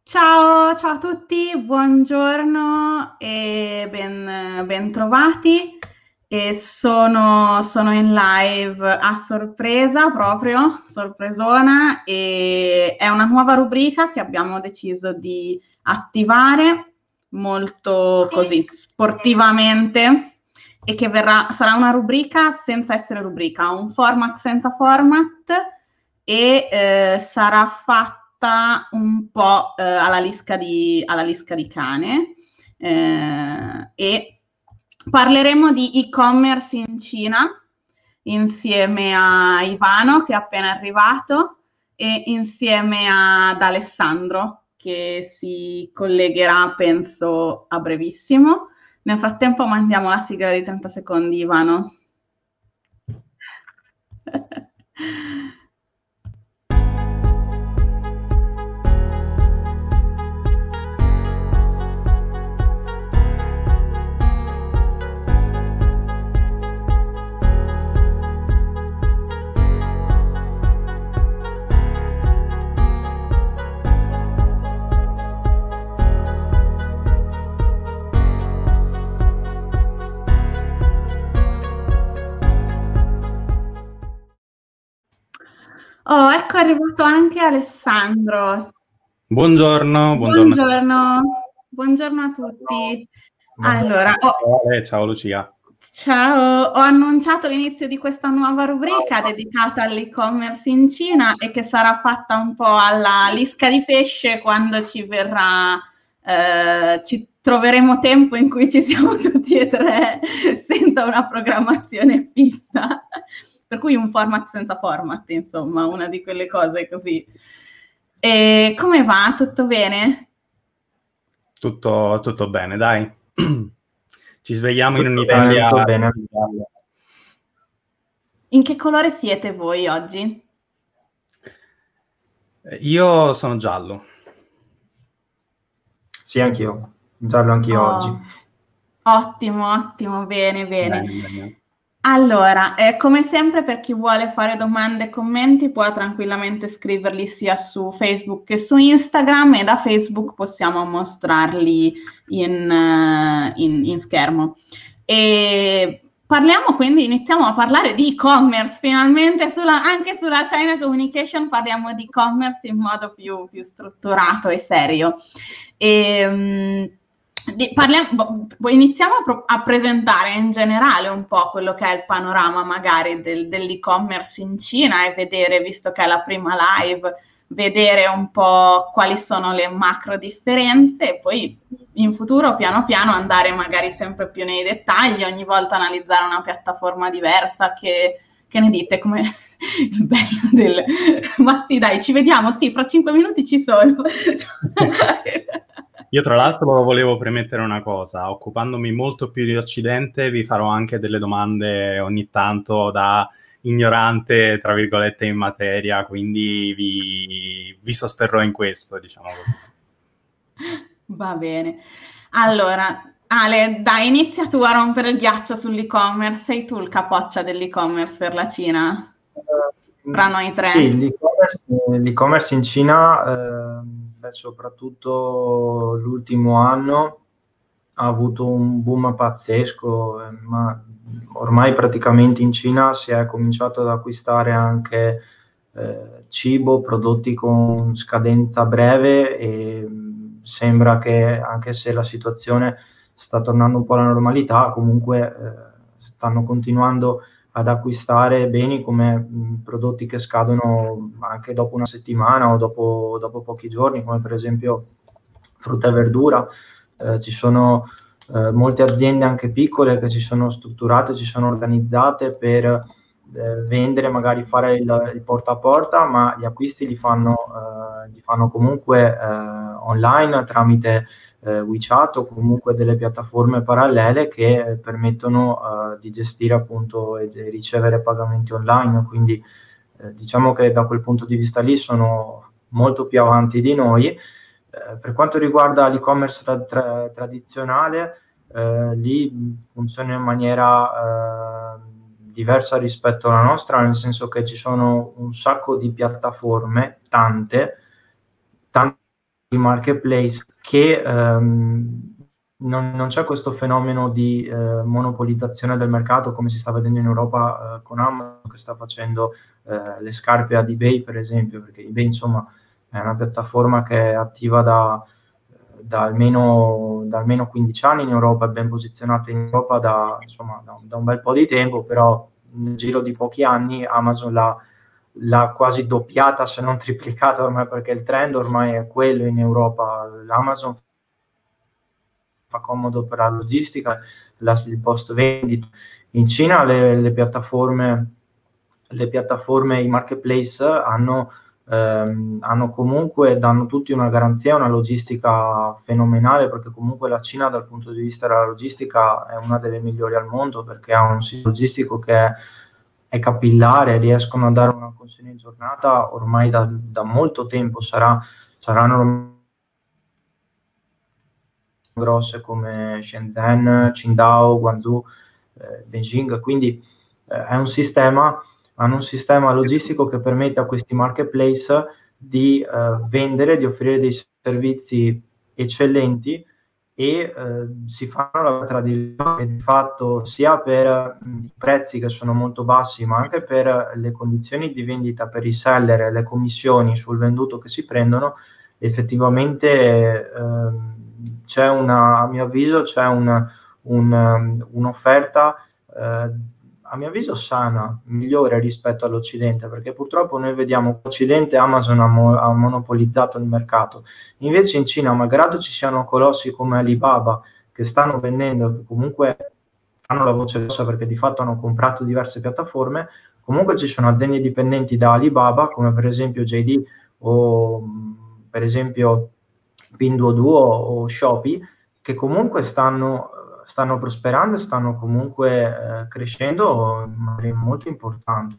Ciao, ciao a tutti, buongiorno e bentrovati. Sono in live a sorpresa, proprio sorpresona, e è una nuova rubrica che abbiamo deciso di attivare molto così sportivamente e che sarà una rubrica senza essere rubrica, un format senza format e sarà fatta un po' alla lisca di cane e parleremo di e-commerce in Cina insieme a Ivano che è appena arrivato e insieme ad Alessandro che si collegherà penso a brevissimo. Nel frattempo mandiamo la sigla di 30 secondi, Ivano. Oh, ecco è arrivato anche Alessandro. Buongiorno, buongiorno. Buongiorno, buongiorno a tutti. Allora, Ciao Lucia. ciao, ho annunciato l'inizio di questa nuova rubrica dedicata all'e-commerce in Cina e che sarà fatta un po' alla lisca di pesce quando ci verrà, ci troveremo tempo in cui ci siamo tutti e tre senza una programmazione fissa. Per cui un format senza format, insomma, una di quelle cose così. E come va? Tutto bene? Tutto bene, dai. Ci svegliamo in Tutto un'Italia. tutto bene. In che colore siete voi oggi? Io sono giallo. Sì, anch'io. Giallo anch'io oggi. Ottimo, ottimo, bene, bene. Bene. Allora, come sempre per chi vuole fare domande e commenti può tranquillamente scriverli sia su Facebook che su Instagram e da Facebook possiamo mostrarli in schermo. E iniziamo a parlare di e-commerce, finalmente anche sulla China Communication parliamo di e-commerce in modo più strutturato e serio. Iniziamo a presentare in generale un po' quello che è il panorama magari dell'e-commerce in Cina e vedere, visto che è la prima live, vedere un po' quali sono le macro differenze e poi in futuro piano piano andare magari sempre più nei dettagli, ogni volta analizzare una piattaforma diversa. Che ne dite? Come il bello del ma sì dai, ci vediamo, sì, fra 5 minuti ci sono. Io tra l'altro volevo premettere una cosa, occupandomi molto più di Occidente vi farò anche delle domande ogni tanto da ignorante, tra virgolette, in materia, quindi vi sosterrò in questo, diciamo così. Va bene. Allora, Ale, dai, inizia tu a rompere il ghiaccio sull'e-commerce. Sei tu il capoccia dell'e-commerce per la Cina? Tra noi tre. Sì, l'e-commerce in Cina, soprattutto l'ultimo anno, ha avuto un boom pazzesco, ma ormai praticamente in Cina si è cominciato ad acquistare anche cibo, prodotti con scadenza breve e sembra che anche se la situazione sta tornando un po' alla normalità, comunque stanno continuando ad acquistare beni come prodotti che scadono anche dopo una settimana o dopo pochi giorni, come per esempio frutta e verdura. Ci sono molte aziende anche piccole che si sono strutturate, si sono organizzate per vendere, magari fare il porta a porta, ma gli acquisti li fanno comunque online tramite WeChat o comunque delle piattaforme parallele che permettono di gestire appunto e di ricevere pagamenti online, quindi diciamo che da quel punto di vista lì sono molto più avanti di noi. Per quanto riguarda l'e-commerce tradizionale, lì funziona in maniera diversa rispetto alla nostra, nel senso che ci sono un sacco di piattaforme, tante marketplace che non c'è questo fenomeno di monopolizzazione del mercato come si sta vedendo in Europa con Amazon, che sta facendo le scarpe ad eBay, per esempio, perché eBay insomma è una piattaforma che è attiva da almeno 15 anni in Europa, è ben posizionata in Europa da un bel po' di tempo, però nel giro di pochi anni Amazon l'ha quasi doppiata, se non triplicata ormai, perché il trend ormai è quello in Europa. L'Amazon fa comodo per la logistica, il post vendita. In Cina le piattaforme, i marketplace hanno comunque, danno tutti una garanzia, una logistica fenomenale, perché comunque la Cina dal punto di vista della logistica è una delle migliori al mondo, perché ha un sito logistico che è capillare, riescono a dare una consegna in giornata ormai da molto tempo, saranno grosse come Shenzhen, Qingdao, Guangzhou, Beijing, quindi hanno un sistema logistico che permette a questi marketplace di vendere, di offrire dei servizi eccellenti e si fanno la tradizione di fatto sia per i prezzi che sono molto bassi, ma anche per le condizioni di vendita per i seller e le commissioni sul venduto che si prendono. Effettivamente a mio avviso c'è un'offerta a mio avviso sana, migliore rispetto all'Occidente, perché purtroppo noi vediamo che l'Occidente Amazon ha monopolizzato il mercato. Invece in Cina, malgrado ci siano colossi come Alibaba che stanno vendendo, che comunque fanno la voce grossa perché di fatto hanno comprato diverse piattaforme, comunque ci sono aziende dipendenti da Alibaba come per esempio JD o per esempio Pinduoduo o Shopee, che comunque stanno prosperando e stanno comunque crescendo in maniera molto importante.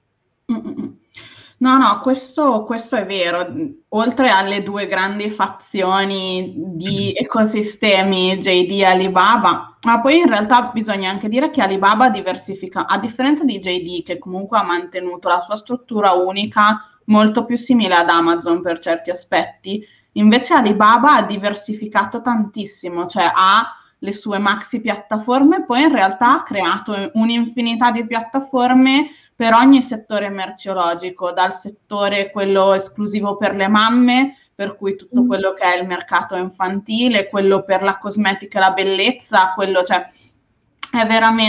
No, questo è vero. Oltre alle due grandi fazioni di ecosistemi, JD e Alibaba, ma poi in realtà bisogna anche dire che Alibaba diversifica, a differenza di JD, che comunque ha mantenuto la sua struttura unica, molto più simile ad Amazon per certi aspetti, invece Alibaba ha diversificato tantissimo, cioè ha le sue maxi piattaforme, poi in realtà ha creato un'infinità di piattaforme per ogni settore merceologico, dal settore quello esclusivo per le mamme, per cui tutto quello che è il mercato infantile, quello per la cosmetica e la bellezza, quello, cioè, è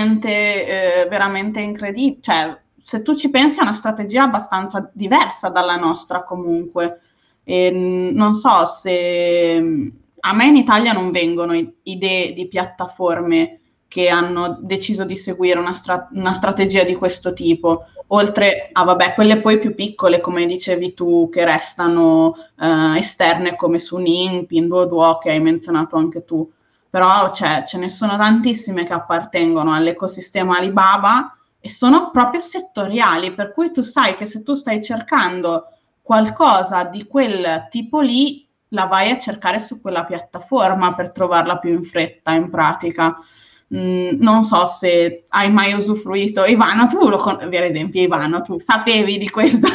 veramente incredibile. Cioè, se tu ci pensi è una strategia abbastanza diversa dalla nostra comunque. E non so se... A me in Italia non vengono idee di piattaforme che hanno deciso di seguire una strategia di questo tipo, oltre a, vabbè, quelle poi più piccole, come dicevi tu, che restano esterne, come Suning, Pinduoduo, che hai menzionato anche tu. Però ce ne sono tantissime che appartengono all'ecosistema Alibaba e sono proprio settoriali, per cui tu sai che se tu stai cercando qualcosa di quel tipo lì, la vai a cercare su quella piattaforma per trovarla più in fretta, in pratica. Non so se hai mai usufruito Ivano, per esempio Ivano, tu sapevi di questa?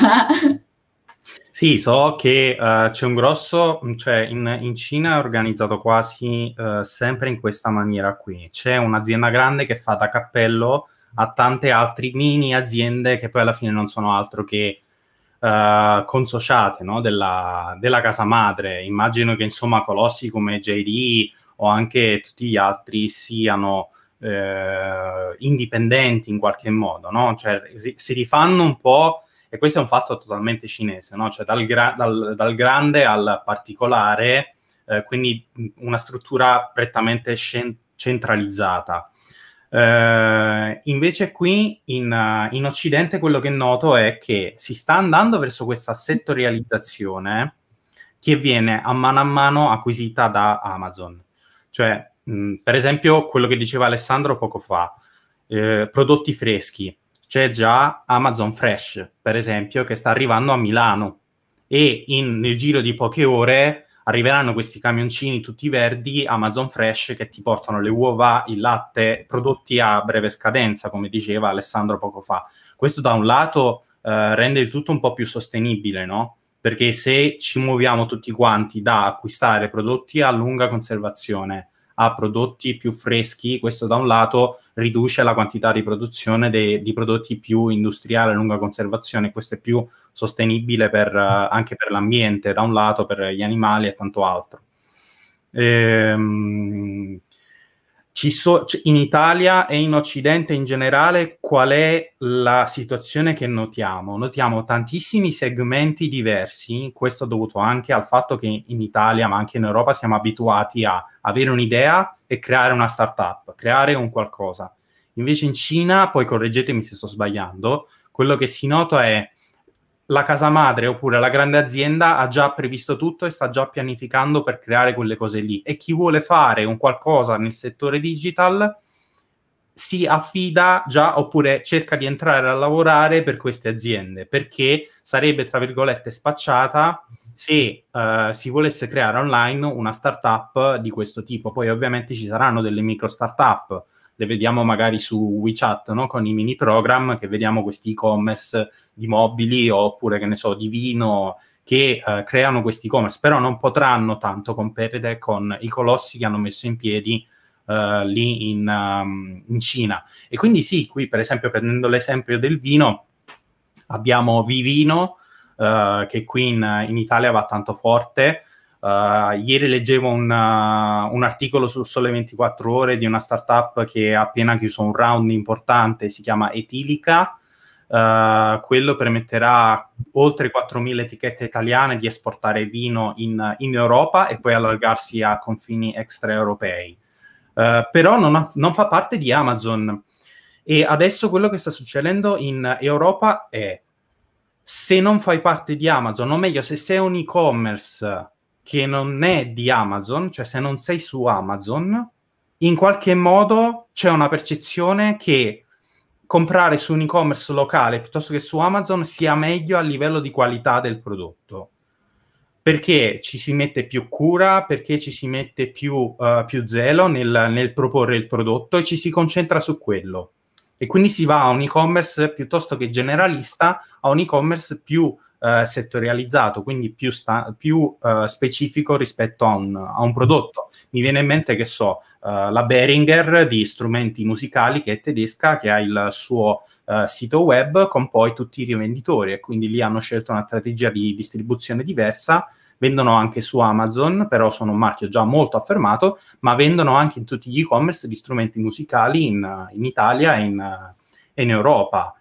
Sì, so che c'è un grosso, cioè in Cina è organizzato quasi sempre in questa maniera qui. C'è un'azienda grande che fa da cappello a tante altre mini aziende che poi alla fine non sono altro che consociate, no? della casa madre. Immagino che insomma colossi come JD o anche tutti gli altri siano indipendenti in qualche modo, no? Cioè si rifanno un po', e questo è un fatto totalmente cinese, no? Cioè dal grande al particolare, quindi una struttura prettamente centralizzata. Invece qui in Occidente quello che noto è che si sta andando verso questa settorializzazione che viene a mano acquisita da Amazon. Cioè, per esempio, quello che diceva Alessandro poco fa, prodotti freschi. C'è già Amazon Fresh, per esempio, che sta arrivando a Milano e nel giro di poche ore arriveranno questi camioncini tutti verdi Amazon Fresh che ti portano le uova, il latte, prodotti a breve scadenza, come diceva Alessandro poco fa. Questo da un lato rende il tutto un po' più sostenibile, no? perché se ci muoviamo tutti quanti da acquistare prodotti a lunga conservazione a prodotti più freschi, questo da un lato riduce la quantità di produzione di prodotti più industriali a lunga conservazione, questo è più sostenibile anche per l'ambiente, da un lato, per gli animali e tanto altro. In Italia e in Occidente in generale, qual è la situazione che notiamo? Notiamo tantissimi segmenti diversi, questo dovuto anche al fatto che in Italia, ma anche in Europa, siamo abituati a avere un'idea e creare una startup, creare un qualcosa. Invece in Cina, poi correggetemi se sto sbagliando, quello che si nota è la casa madre oppure la grande azienda ha già previsto tutto e sta già pianificando per creare quelle cose lì. E chi vuole fare un qualcosa nel settore digital si affida già oppure cerca di entrare a lavorare per queste aziende, perché sarebbe, tra virgolette, spacciata se si volesse creare online una startup di questo tipo. Poi ovviamente ci saranno delle micro startup, le vediamo magari su WeChat, no? Con i mini program, che vediamo questi e-commerce di mobili oppure, che ne so, di vino, che creano questi e-commerce, però non potranno tanto competere con i colossi che hanno messo in piedi lì in Cina. E quindi sì, qui per esempio, prendendo l'esempio del vino, abbiamo Vivino, che qui in Italia va tanto forte. Ieri leggevo un articolo sul Sole 24 Ore di una startup che ha appena chiuso un round importante, si chiama Etilica. Quello permetterà oltre 4.000 etichette italiane di esportare vino in Europa e poi allargarsi a confini extraeuropei. Però non fa parte di Amazon. E adesso quello che sta succedendo in Europa è: se non fai parte di Amazon, o meglio, se sei un e-commerce che non è di Amazon, cioè se non sei su Amazon, in qualche modo c'è una percezione che comprare su un e-commerce locale piuttosto che su Amazon sia meglio a livello di qualità del prodotto, perché ci si mette più cura, perché ci si mette più zelo nel proporre il prodotto e ci si concentra su quello. E quindi si va a un e-commerce piuttosto che generalista, a un e-commerce più settorializzato, quindi più specifico rispetto a un prodotto. Mi viene in mente, che so, la Behringer di strumenti musicali, che è tedesca, che ha il suo sito web con poi tutti i rivenditori, e quindi lì hanno scelto una strategia di distribuzione diversa. Vendono anche su Amazon, però sono un marchio già molto affermato, ma vendono anche in tutti gli e-commerce di strumenti musicali in Italia e in Europa.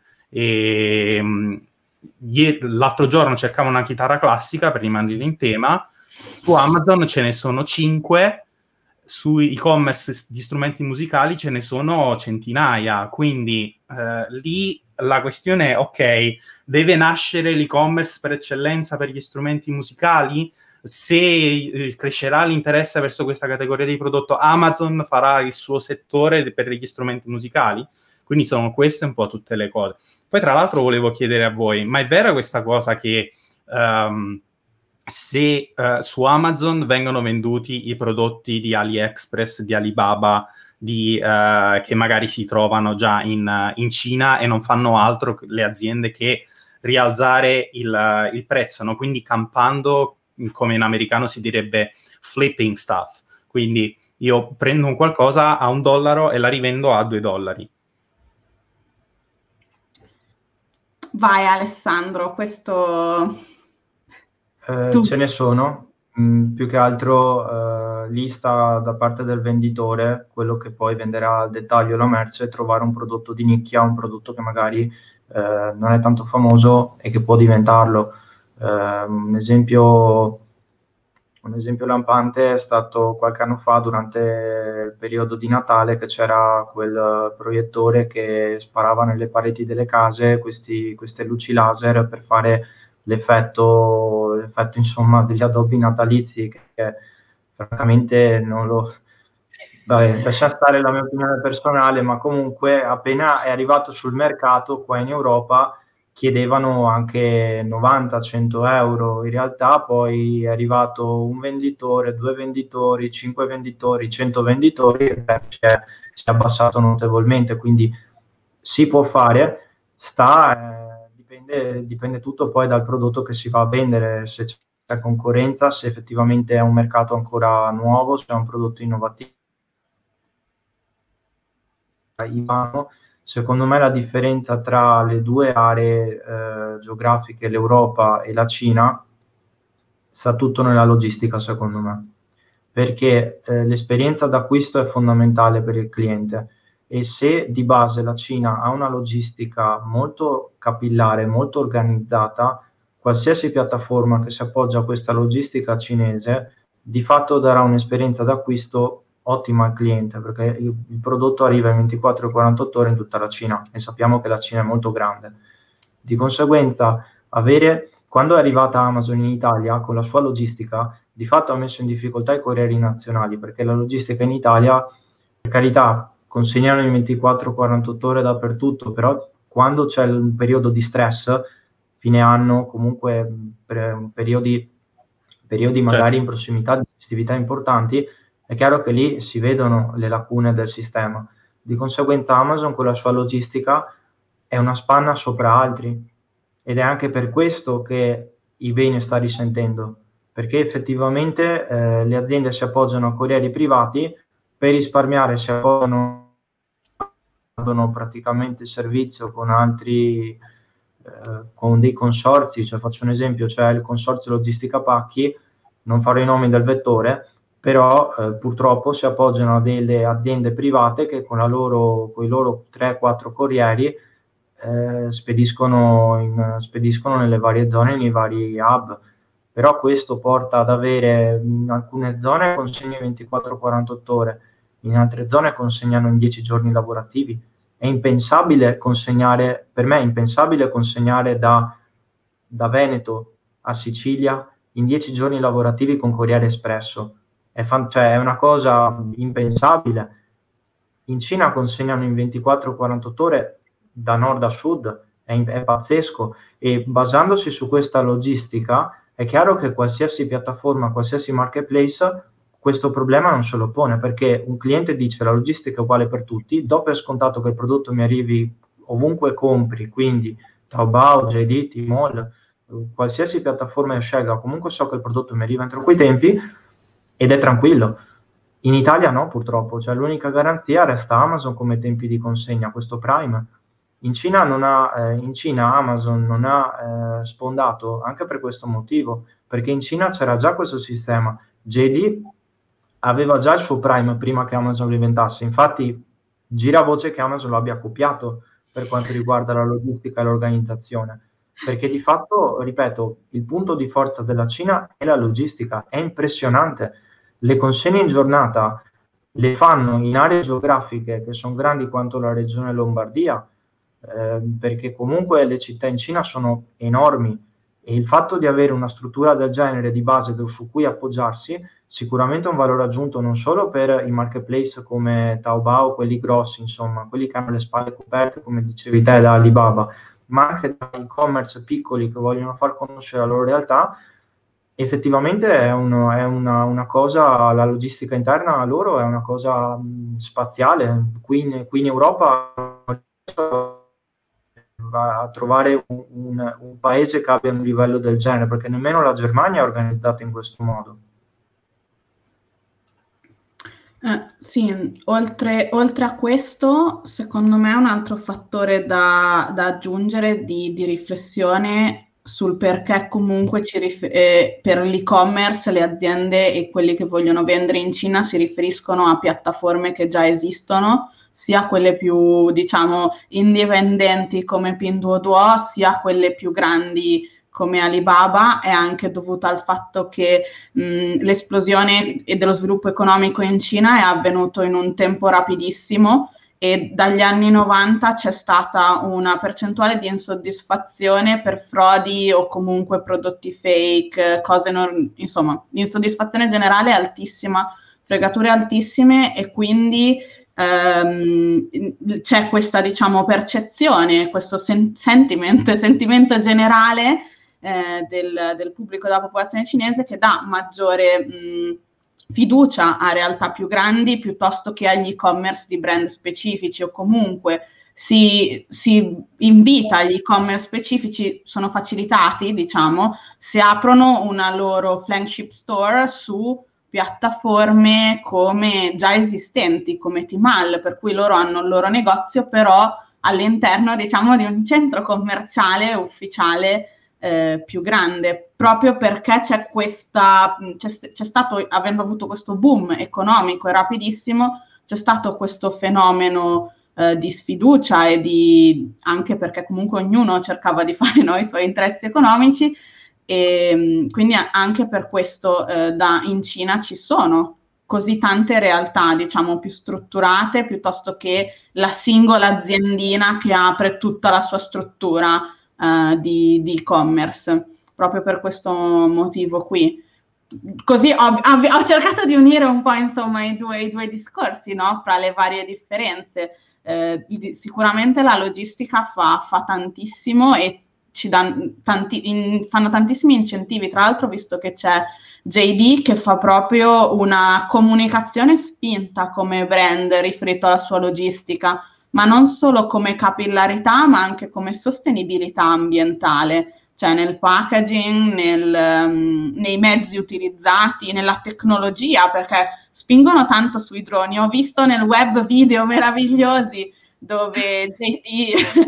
L'altro giorno cercavo una chitarra classica, per rimanere in tema. Su Amazon ce ne sono 5, su e-commerce di strumenti musicali ce ne sono centinaia, quindi lì la questione è: ok, deve nascere l'e-commerce per eccellenza per gli strumenti musicali? Se crescerà l'interesse verso questa categoria di prodotto, Amazon farà il suo settore per gli strumenti musicali? Quindi sono queste un po' tutte le cose. Poi tra l'altro volevo chiedere a voi, ma è vera questa cosa che se su Amazon vengono venduti i prodotti di AliExpress, di Alibaba, che magari si trovano già in Cina e non fanno altro le aziende che rialzare il prezzo, no? Quindi campando, come in americano si direbbe flipping stuff, quindi io prendo un qualcosa a $1 e la rivendo a $2. Vai Alessandro, questo... Ce ne sono, più che altro lì sta da parte del venditore, quello che poi venderà al dettaglio la merce, trovare un prodotto di nicchia, un prodotto che magari non è tanto famoso e che può diventarlo. Un esempio lampante è stato qualche anno fa, durante il periodo di Natale, che c'era quel proiettore che sparava nelle pareti delle case queste luci laser per fare l'effetto insomma degli addobbi natalizi, che francamente non lo... Vabbè, lascia stare la mia opinione personale, ma comunque appena è arrivato sul mercato qua in Europa chiedevano anche 90-100 euro. In realtà poi è arrivato un venditore, 2 venditori, 5 venditori, 100 venditori, e si è abbassato notevolmente. Quindi si può fare, dipende dipende tutto poi dal prodotto che si va a vendere, se c'è concorrenza, se effettivamente è un mercato ancora nuovo, se è un prodotto innovativo. Secondo me la differenza tra le due aree geografiche, l'Europa e la Cina, sta tutto nella logistica, secondo me, perché l'esperienza d'acquisto è fondamentale per il cliente, e se di base la Cina ha una logistica molto capillare, molto organizzata, qualsiasi piattaforma che si appoggia a questa logistica cinese di fatto darà un'esperienza d'acquisto ottima al cliente, perché il prodotto arriva in 24 e 48 ore in tutta la Cina, e sappiamo che la Cina è molto grande. Di conseguenza, quando è arrivata Amazon in Italia con la sua logistica, di fatto ha messo in difficoltà i corrieri nazionali, perché la logistica in Italia, per carità, consegnano in 24-48 ore dappertutto, però quando c'è un periodo di stress, fine anno, comunque periodi magari in prossimità di festività importanti, è chiaro che lì si vedono le lacune del sistema. Di conseguenza Amazon con la sua logistica è una spanna sopra altri, ed è anche per questo che eBay ne sta risentendo, perché effettivamente le aziende si appoggiano a corrieri privati per risparmiare, si appoggiano praticamente il servizio con altri, con dei consorzi. Cioè, faccio un esempio, c'è il consorzio logistica pacchi, non farò i nomi del vettore, però purtroppo si appoggiano a delle aziende private che con i loro 3-4 corrieri spediscono nelle varie zone, nei vari hub. Però questo porta ad avere in alcune zone consegne 24-48 ore, in altre zone consegnano in 10 giorni lavorativi. È impensabile consegnare, per me è impensabile consegnare da Veneto a Sicilia in 10 giorni lavorativi con Corriere Espresso. È una cosa impensabile. In Cina consegnano in 24-48 ore da nord a sud, è pazzesco, e basandosi su questa logistica è chiaro che qualsiasi piattaforma, qualsiasi marketplace questo problema non se lo pone, perché un cliente dice la logistica è uguale per tutti, do per scontato che il prodotto mi arrivi ovunque compri, quindi Taobao, JD, Tmall, qualsiasi piattaforma io scelga, comunque so che il prodotto mi arriva entro quei tempi ed è tranquillo. In Italia no, purtroppo, cioè l'unica garanzia resta Amazon come tempi di consegna, questo Prime. In Cina Amazon non ha sfondato anche per questo motivo, perché in Cina c'era già questo sistema. JD aveva già il suo Prime prima che Amazon lo inventasse, infatti gira voce che Amazon lo abbia copiato per quanto riguarda la logistica e l'organizzazione, perché di fatto, ripeto, il punto di forza della Cina è la logistica, è impressionante. Le consegne in giornata le fanno in aree geografiche che sono grandi quanto la regione Lombardia, perché comunque le città in Cina sono enormi, e il fatto di avere una struttura del genere di base su cui appoggiarsi sicuramente è un valore aggiunto non solo per i marketplace come Taobao, quelli grossi, insomma, quelli che hanno le spalle coperte, come dicevi te, da Alibaba, ma anche da e-commerce piccoli che vogliono far conoscere la loro realtà. Effettivamente è una cosa, la logistica interna a loro è una cosa spaziale. Qui in Europa va a trovare un paese che abbia un livello del genere, perché nemmeno la Germania è organizzata in questo modo. Sì, oltre a questo, secondo me un altro fattore da aggiungere di riflessione sul perché comunque per l'e-commerce le aziende e quelli che vogliono vendere in Cina si riferiscono a piattaforme che già esistono, sia quelle più, diciamo, indipendenti come Pinduoduo, sia quelle più grandi come Alibaba, è anche dovuta al fatto che l'esplosione e dello sviluppo economico in Cina è avvenuto in un tempo rapidissimo, e dagli anni 90 c'è stata una percentuale di insoddisfazione per frodi o comunque prodotti fake, insomma, l'insoddisfazione generale è altissima, fregature altissime, e quindi c'è questa, diciamo, percezione, questo sentimento generale del pubblico, della popolazione cinese, che dà maggiore fiducia a realtà più grandi piuttosto che agli e-commerce di brand specifici, o comunque si invita gli e-commerce specifici, sono facilitati, diciamo, se aprono una loro flagship store su piattaforme come già esistenti, come Tmall, per cui loro hanno il loro negozio, però all'interno, diciamo, di un centro commerciale ufficiale più grande, proprio perché c'è stato, avendo avuto questo boom economico e rapidissimo, c'è stato questo fenomeno di sfiducia e anche perché comunque ognuno cercava di fare i suoi interessi economici, e quindi anche per questo in Cina ci sono così tante realtà, diciamo, più strutturate piuttosto che la singola aziendina che apre tutta la sua struttura di e-commerce, proprio per questo motivo qui. Così ho cercato di unire un po', insomma, i due discorsi, no? Fra le varie differenze. Sicuramente la logistica fa tantissimo e ci fanno tantissimi incentivi. Tra l'altro, visto che c'è JD che fa proprio una comunicazione spinta come brand riferito alla sua logistica, ma non solo come capillarità, ma anche come sostenibilità ambientale, cioè nel packaging, nei mezzi utilizzati, nella tecnologia, perché spingono tanto sui droni. Ho visto nel web video meravigliosi dove JD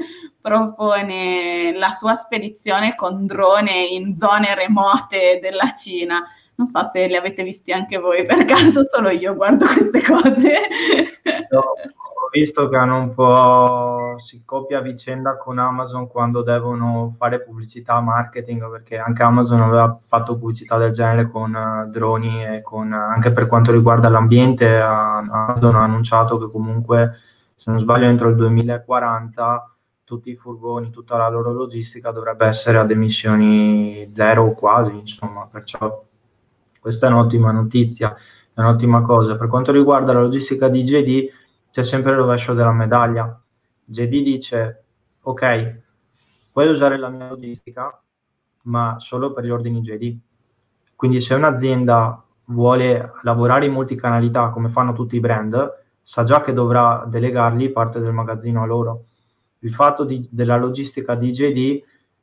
propone la sua spedizione con drone in zone remote della Cina. Non so se li avete visti anche voi, per caso solo io guardo queste cose. No, ho visto che hanno un po' si copia a vicenda con Amazon quando devono fare pubblicità, marketing, perché anche Amazon aveva fatto pubblicità del genere con droni e anche per quanto riguarda l'ambiente. Amazon ha annunciato che comunque, se non sbaglio, entro il 2040 tutti i furgoni, tutta la loro logistica dovrebbe essere ad emissioni zero o quasi, insomma, perciò questa è un'ottima notizia, è un'ottima cosa. Per quanto riguarda la logistica di JD, c'è sempre il rovescio della medaglia. JD dice, ok, puoi usare la mia logistica, ma solo per gli ordini JD. Quindi se un'azienda vuole lavorare in multicanalità, come fanno tutti i brand, sa già che dovrà delegargli parte del magazzino a loro. Il fatto della logistica di JD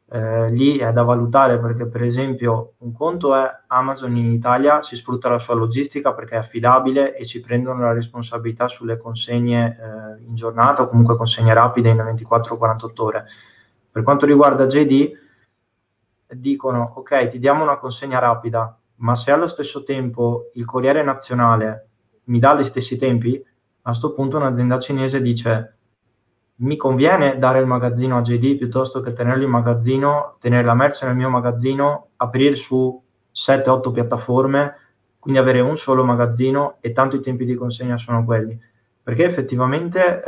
lì è da valutare, perché per esempio un conto è Amazon in Italia si sfrutta la sua logistica perché è affidabile e ci prendono la responsabilità sulle consegne in giornata o comunque consegne rapide in 24-48 ore. Per quanto riguarda JD dicono ok, ti diamo una consegna rapida, ma se allo stesso tempo il Corriere Nazionale mi dà gli stessi tempi, a questo punto un'azienda cinese dice mi conviene dare il magazzino a JD piuttosto che tenerlo in magazzino, tenere la merce nel mio magazzino, aprire su 7-8 piattaforme, quindi avere un solo magazzino e tanto i tempi di consegna sono quelli. Perché effettivamente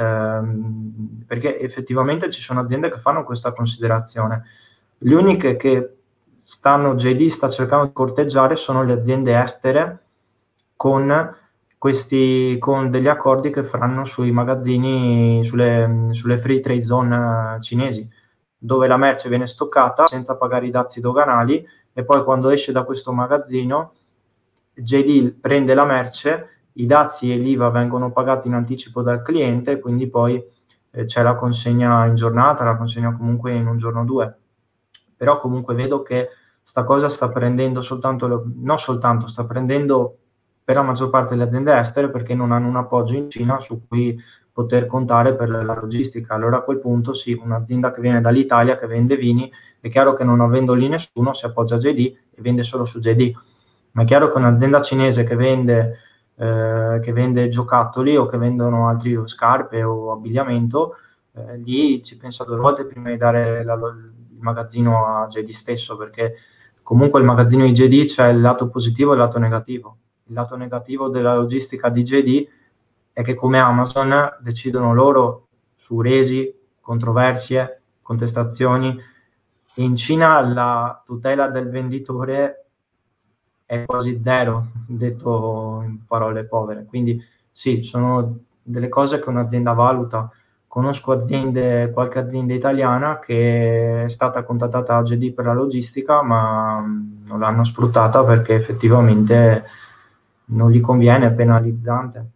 ci sono aziende che fanno questa considerazione. Le uniche che JD sta cercando di corteggiare sono le aziende estere con degli accordi che faranno sui magazzini, sulle free trade zone cinesi, dove la merce viene stoccata senza pagare i dazi doganali e poi quando esce da questo magazzino JD prende la merce, i dazi e l'IVA vengono pagati in anticipo dal cliente, quindi poi c'è la consegna in giornata, la consegna comunque in un giorno o due. Però comunque vedo che sta cosa sta prendendo sta prendendo per la maggior parte delle aziende estere perché non hanno un appoggio in Cina su cui poter contare per la logistica. Allora a quel punto sì, un'azienda che viene dall'Italia, che vende vini, è chiaro che non avendo lì nessuno si appoggia a JD e vende solo su JD. Ma è chiaro che un'azienda cinese che vende giocattoli o che vendono altri scarpe o abbigliamento, lì ci pensa due volte prima di dare il magazzino a JD stesso, perché comunque il magazzino di JD c'è il lato positivo e il lato negativo. Il lato negativo della logistica di JD è che come Amazon decidono loro su resi, controversie, contestazioni, e in Cina la tutela del venditore è quasi zero, detto in parole povere. Quindi sì, sono delle cose che un'azienda valuta. Conosco qualche azienda italiana che è stata contattata a JD per la logistica, ma non l'hanno sfruttata perché effettivamente non gli conviene, è penalizzante.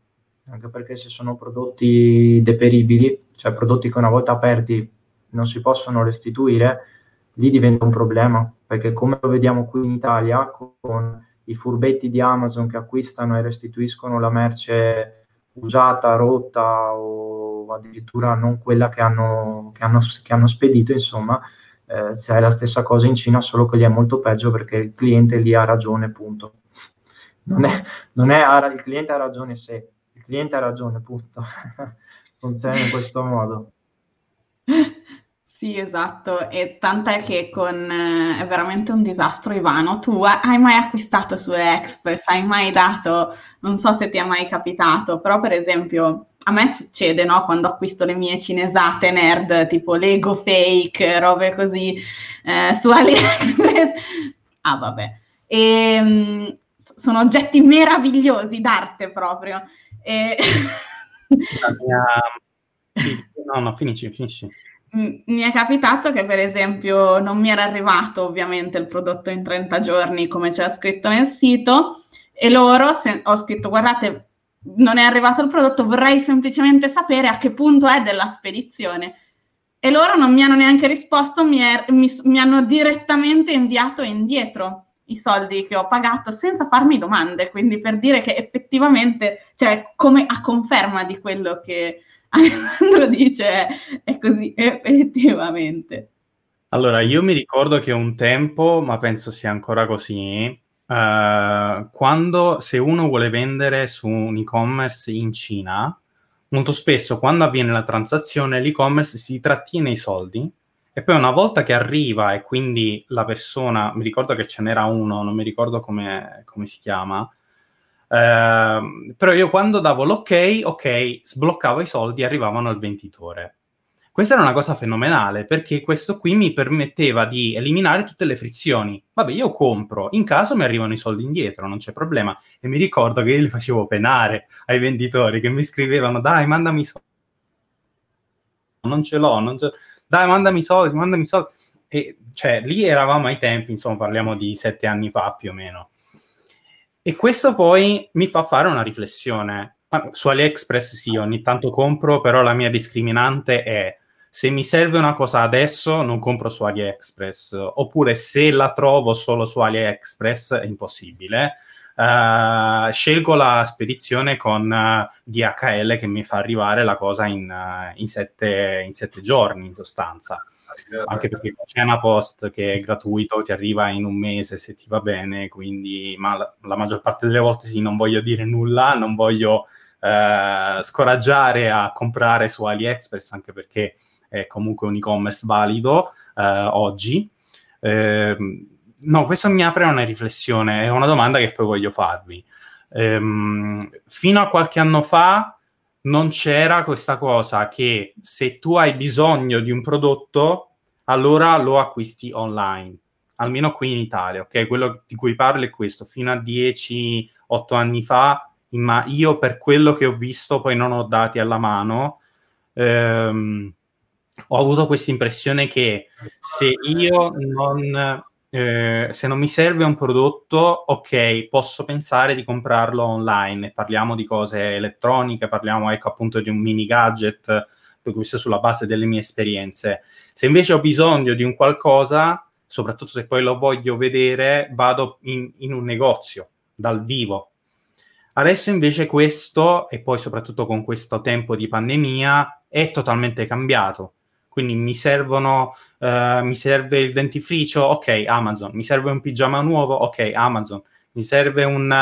anche perché se sono prodotti deperibili, cioè prodotti che una volta aperti non si possono restituire, lì diventa un problema, perché come lo vediamo qui in Italia, con i furbetti di Amazon che acquistano e restituiscono la merce usata, rotta o addirittura non quella che hanno spedito, insomma, c'è la stessa cosa in Cina, solo che lì è molto peggio perché il cliente lì ha ragione, punto. Il cliente ha ragione se, il cliente ha ragione, punto. Funziona in questo modo. Sì, esatto, e tant'è che è veramente un disastro, Ivano. Tu hai mai acquistato su AliExpress? Hai mai dato, non so se ti è mai capitato, però per esempio a me succede, no, quando acquisto le mie cinesate nerd, tipo Lego fake, robe così, su AliExpress. Ah, vabbè. Sono oggetti meravigliosi d'arte proprio. E... No, finisci. Mi è capitato che per esempio non mi era arrivato ovviamente il prodotto in 30 giorni come c'è scritto nel sito e ho scritto guardate non è arrivato il prodotto, vorrei semplicemente sapere a che punto è della spedizione e loro non mi hanno neanche risposto, mi hanno direttamente inviato indietro i soldi che ho pagato senza farmi domande, quindi per dire che effettivamente, cioè come a conferma di quello che Alessandro dice è così effettivamente. Allora, io mi ricordo che un tempo, ma penso sia ancora così, se uno vuole vendere su un e-commerce in Cina, molto spesso quando avviene la transazione l'e-commerce si trattiene i soldi e poi una volta che arriva e quindi la persona, mi ricordo che ce n'era uno, non mi ricordo come si chiama, però io quando davo ok, sbloccavo i soldi e arrivavano al venditore. Questa era una cosa fenomenale perché questo qui mi permetteva di eliminare tutte le frizioni. Vabbè, io compro, in caso mi arrivano i soldi indietro, non c'è problema. E mi ricordo che io li facevo penare ai venditori che mi scrivevano dai, mandami i soldi. Non ce l'ho. Dai, mandami i soldi. E cioè, lì eravamo ai tempi, insomma, parliamo di 7 anni fa più o meno. E questo poi mi fa fare una riflessione. Su AliExpress sì, ogni tanto compro, però la mia discriminante è se mi serve una cosa adesso non compro su AliExpress, oppure se la trovo solo su AliExpress è impossibile. Scelgo la spedizione con DHL che mi fa arrivare la cosa in 7 giorni in sostanza. Anche perché c'è una post che è gratuito, ti arriva in un mese se ti va bene, quindi ma la maggior parte delle volte sì, non voglio dire nulla, non voglio scoraggiare a comprare su AliExpress, anche perché è comunque un e-commerce valido oggi. No, questo mi apre una riflessione, è una domanda che poi voglio farvi. Fino a qualche anno fa non c'era questa cosa che se tu hai bisogno di un prodotto, allora lo acquisti online, almeno qui in Italia, ok? Quello di cui parlo è questo, fino a 10-8 anni fa, ma io per quello che ho visto, poi non ho dati alla mano, ho avuto questa impressione che se io se non mi serve un prodotto, ok, posso pensare di comprarlo online. Parliamo di cose elettroniche, parliamo ecco appunto di un mini gadget, questo sulla base delle mie esperienze. Se invece ho bisogno di un qualcosa, soprattutto se poi lo voglio vedere, vado in un negozio, dal vivo. Adesso invece questo, e poi soprattutto con questo tempo di pandemia, è totalmente cambiato. Quindi mi serve il dentifricio, ok, Amazon. Mi serve un pigiama nuovo, ok, Amazon. Mi serve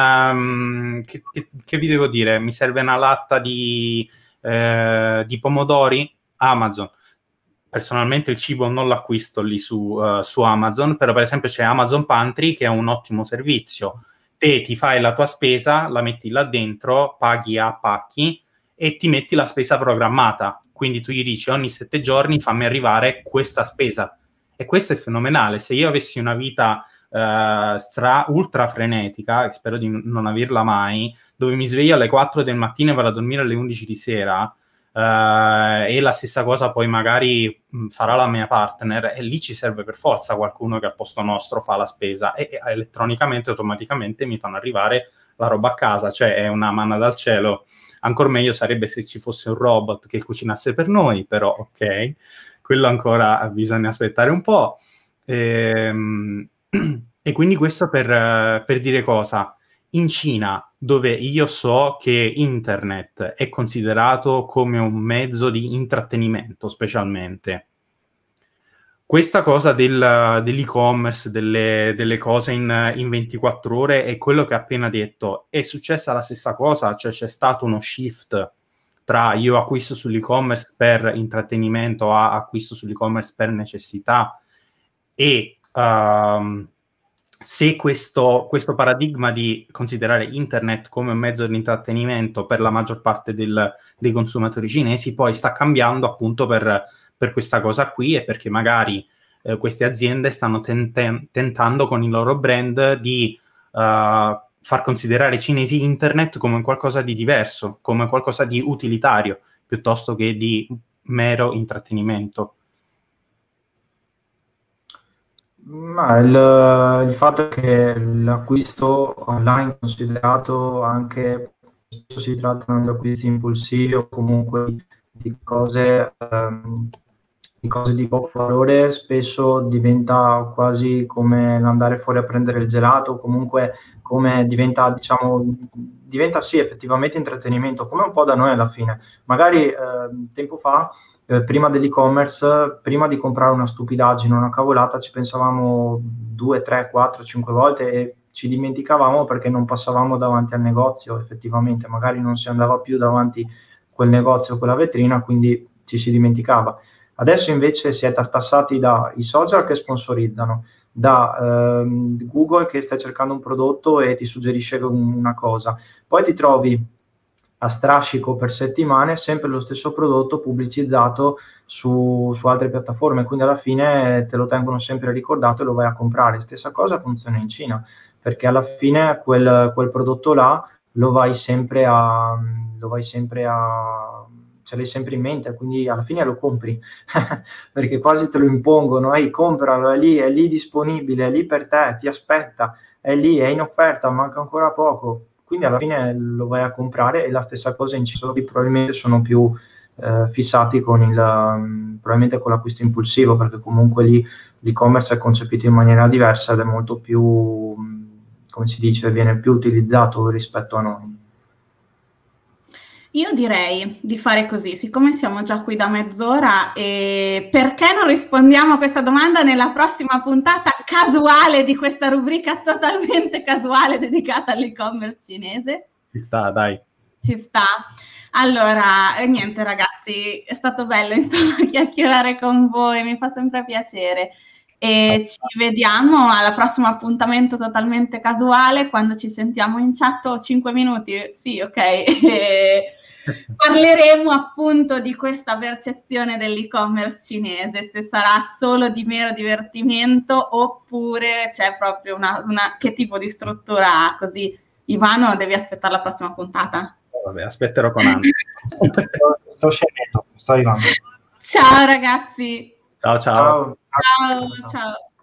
che vi devo dire? Mi serve una latta di pomodori, Amazon. Personalmente il cibo non l'acquisto lì su Amazon, però per esempio c'è Amazon Pantry che è un ottimo servizio. Te ti fai la tua spesa, la metti là dentro, paghi a pacchi e ti metti la spesa programmata. Quindi tu gli dici ogni 7 giorni fammi arrivare questa spesa. E questo è fenomenale. Se io avessi una vita ultra frenetica, spero di non averla mai, dove mi sveglio alle 4 del mattino e vado a dormire alle 11 di sera, e la stessa cosa poi magari farà la mia partner, e lì ci serve per forza qualcuno che al posto nostro fa la spesa e elettronicamente, automaticamente mi fanno arrivare la roba a casa, cioè è una manna dal cielo Ancora meglio sarebbe se ci fosse un robot che cucinasse per noi, però ok, quello ancora bisogna aspettare un po'. E quindi questo per dire cosa? In Cina, dove io so che internet è considerato come un mezzo di intrattenimento, specialmente, questa cosa dell'e-commerce, delle cose in 24 ore, è quello che ho appena detto. È successa la stessa cosa, cioè c'è stato uno shift tra io acquisto sull'e-commerce per intrattenimento a acquisto sull'e-commerce per necessità, e se questo paradigma di considerare internet come un mezzo di intrattenimento per la maggior parte dei consumatori cinesi poi sta cambiando appunto per questa cosa qui, e perché magari queste aziende stanno tentando con il loro brand di far considerare i cinesi internet come qualcosa di diverso, come qualcosa di utilitario, piuttosto che di mero intrattenimento. Ma il fatto è che l'acquisto online è considerato anche, spesso si trattano di acquisti impulsivi o comunque di cose di poco valore, spesso diventa quasi come andare fuori a prendere il gelato, o comunque come diventa, diciamo, sì effettivamente intrattenimento, come un po' da noi alla fine. Magari tempo fa, prima dell'e-commerce, prima di comprare una stupidaggine, una cavolata, ci pensavamo 2, 3, 4, 5 volte e ci dimenticavamo perché non passavamo davanti al negozio, effettivamente, magari non si andava più davanti quel negozio, quella vetrina, quindi ci si dimenticava. Adesso invece si è tartassati dai social che sponsorizzano, da Google che stai cercando un prodotto e ti suggerisce una cosa, poi ti trovi a strascico per settimane sempre lo stesso prodotto pubblicizzato su altre piattaforme, quindi alla fine te lo tengono sempre ricordato e lo vai a comprare. Stessa cosa funziona in Cina, perché alla fine quel prodotto là lo vai sempre a ce l'hai sempre in mente, quindi alla fine lo compri, perché quasi te lo impongono, compralo, è lì disponibile, è lì per te, ti aspetta, è lì, è in offerta, manca ancora poco, quindi alla fine lo vai a comprare. E la stessa cosa in Cina, probabilmente sono più fissati probabilmente con l'acquisto impulsivo, perché comunque lì l'e-commerce è concepito in maniera diversa ed è molto più, come si dice, viene più utilizzato rispetto a noi. Io direi di fare così, siccome siamo già qui da mezz'ora, perché non rispondiamo a questa domanda nella prossima puntata casuale di questa rubrica totalmente casuale dedicata all'e-commerce cinese? Ci sta, dai. Ci sta. Allora, niente ragazzi, è stato bello insomma chiacchierare con voi, mi fa sempre piacere. E ci vediamo al prossimo appuntamento totalmente casuale, quando ci sentiamo in chat. 5 minuti, sì, ok. Parleremo appunto di questa percezione dell'e-commerce cinese, se sarà solo di mero divertimento oppure c'è proprio che tipo di struttura ha, così Ivano devi aspettare la prossima puntata. Vabbè, aspetterò con ansia. Sto scendendo, sto arrivando. Ciao ragazzi. Ciao. Ciao.